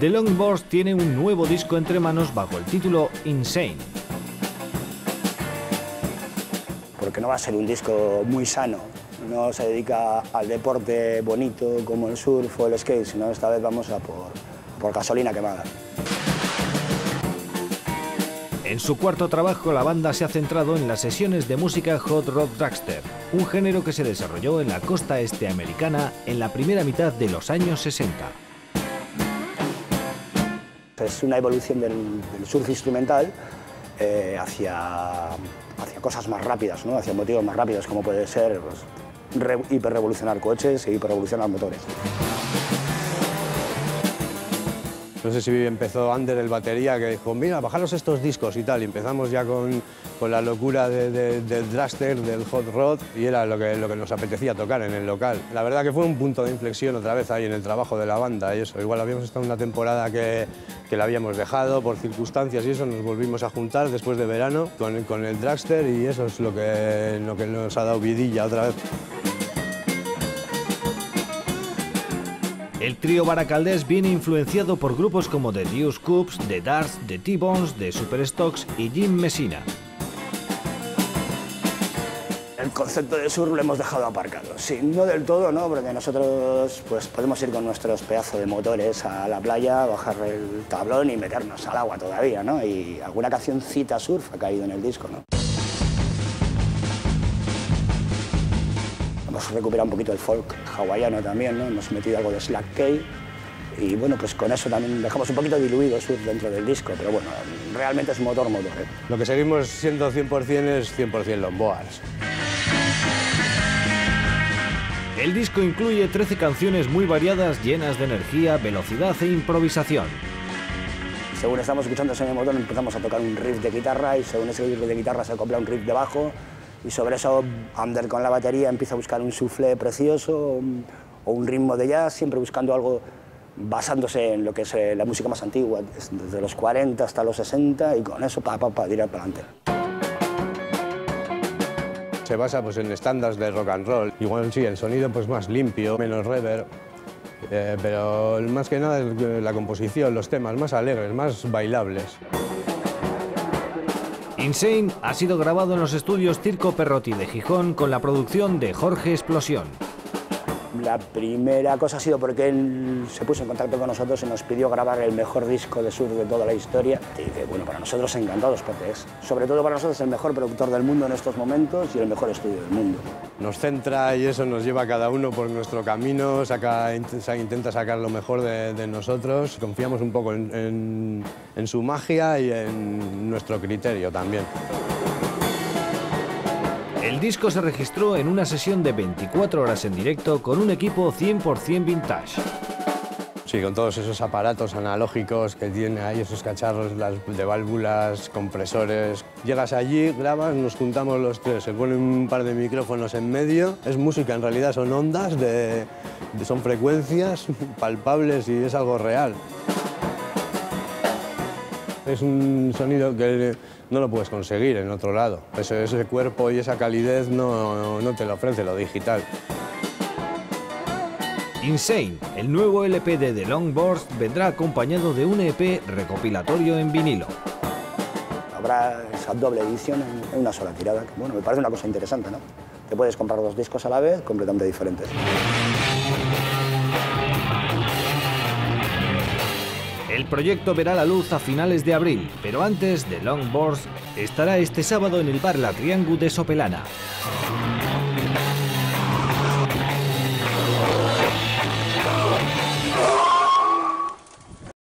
The Longboards tiene un nuevo disco entre manos bajo el título Insane. Porque no va a ser un disco muy sano, no se dedica al deporte bonito como el surf o el skate, sino esta vez vamos a por gasolina quemada. En su cuarto trabajo, la banda se ha centrado en las sesiones de música hot rock dragster, un género que se desarrolló en la costa este americana en la primera mitad de los años 60. Es una evolución del surf instrumental hacia cosas más rápidas, ¿no? Hacia motivos más rápidos, como puede ser pues, hiperrevolucionar coches e hiperrevolucionar motores. No sé si empezó Ander, el batería, que dijo, mira, bajaros estos discos y tal, y empezamos ya con la locura del dragster, del hot rod, y era lo que nos apetecía tocar en el local. La verdad que fue un punto de inflexión otra vez ahí en el trabajo de la banda, y eso, igual habíamos estado una temporada que la habíamos dejado por circunstancias y eso, nos volvimos a juntar después de verano con el dragster, y eso es lo que nos ha dado vidilla otra vez. El trío baracaldés viene influenciado por grupos como The Deuce Coupe, The Darts, The T-Bones, The Superstocks y Jim Messina. El concepto de surf lo hemos dejado aparcado. Sí, no del todo, ¿no? Porque nosotros pues, podemos ir con nuestros pedazos de motores a la playa, bajar el tablón y meternos al agua todavía, ¿no? Y alguna cancioncita surf ha caído en el disco, ¿no? Hemos recuperado un poquito el folk hawaiano también, ¿no? Hemos metido algo de Slack K y bueno, pues con eso también dejamos un poquito diluido surf dentro del disco, pero bueno, realmente es motor, ¿eh? Lo que seguimos siendo 100% es 100% Longboards. El disco incluye 13 canciones muy variadas, llenas de energía, velocidad e improvisación. Según estamos escuchando ese motor empezamos a tocar un riff de guitarra y según ese riff de guitarra se acopla un riff de bajo. Y sobre eso, Ander con la batería empieza a buscar un soufflé precioso o un ritmo de jazz, siempre buscando algo basándose en lo que es la música más antigua, desde los 40 hasta los 60, y con eso para tirar para adelante. Se basa pues, en estándares de rock and roll. Igual sí, el sonido pues, más limpio, menos reverb, pero más que nada la composición, los temas más alegres, más bailables. Insane ha sido grabado en los estudios Circo Perrotti de Gijón con la producción de Jorge Explosión. La primera cosa ha sido porque él se puso en contacto con nosotros y nos pidió grabar el mejor disco de surf de toda la historia. Y que, bueno, para nosotros encantados, porque es, sobre todo para nosotros, el mejor productor del mundo en estos momentos y el mejor estudio del mundo. Nos centra y eso nos lleva a cada uno por nuestro camino, intenta sacar lo mejor de nosotros. Confiamos un poco en su magia y en nuestro criterio también. El disco se registró en una sesión de 24 horas en directo con un equipo 100% vintage. Sí, con todos esos aparatos analógicos que tiene ahí, esos cacharros de válvulas, compresores. Llegas allí, grabas, nos juntamos los tres, se ponen un par de micrófonos en medio. Es música, en realidad son ondas, son frecuencias palpables y es algo real. Es un sonido que no lo puedes conseguir en otro lado. Ese cuerpo y esa calidez no te lo ofrece lo digital. Insane, el nuevo LP de The Longboards, vendrá acompañado de un EP recopilatorio en vinilo. Habrá esa doble edición en una sola tirada, que bueno, me parece una cosa interesante, ¿no? Te puedes comprar dos discos a la vez, completamente diferentes. El proyecto verá la luz a finales de abril, pero antes The Longboards estará este sábado en el bar La Triangu de Sopelana.